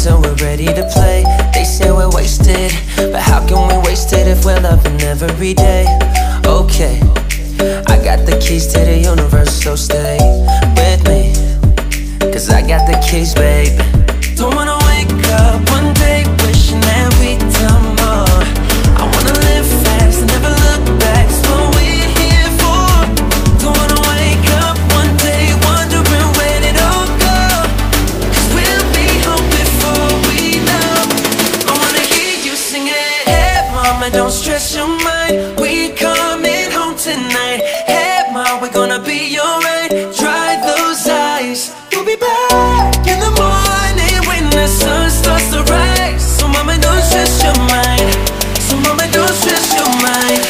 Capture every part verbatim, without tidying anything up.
friends and we're ready to play. They say we're wasted, but how can we waste it if we're loving every day? Okay, I got the keys to the universe, so stay with me, cause I got the keys, babe. Don't wanna wake up one day wishing that we'd done more. I wanna live fast and never look back, that's what we're here for. Don't wanna wake up one day wondering where it all go, cause we'll be home before we know. I wanna hear you sing it. Hey mama, don't stress your mind, we coming home tonight. Hey mama, we're gonna be alright. Dry those eyes, we'll be back in the morning when the sun starts to rise. So mama, don't stress your mind, so mama, don't stress your mind.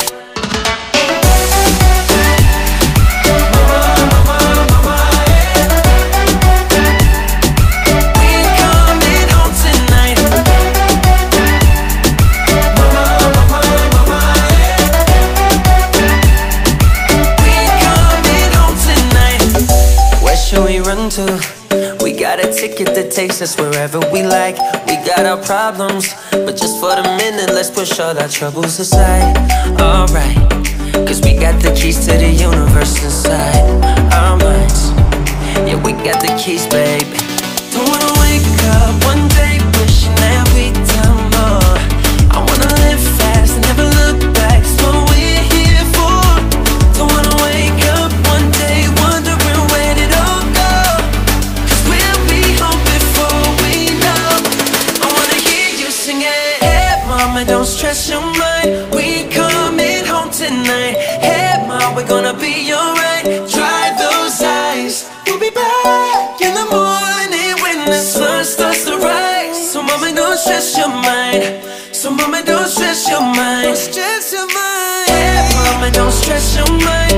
We got a ticket that takes us wherever we like. We got our problems, but just for the minute, let's push all our troubles aside. Alright, cause we got the keys to the universe inside our minds. Yeah, we got the keys, babe. Don't wanna wake up one day wishing that we'd done more. I wanna live fast and never look back, that's what we're here for. Don't wanna wake up one day wondering where it all go, cause we'll be home before we know. I wanna hear you sing it. Hey mama, don't stress your mind, we coming home tonight. Hey mama, we're gonna be alright. Dry those eyes, we'll be back in the morning when the sun starts to rise. So mama, don't stress your mind, so mama, don't stress your mind, don't stress your mind. Hey mama, don't stress your mind.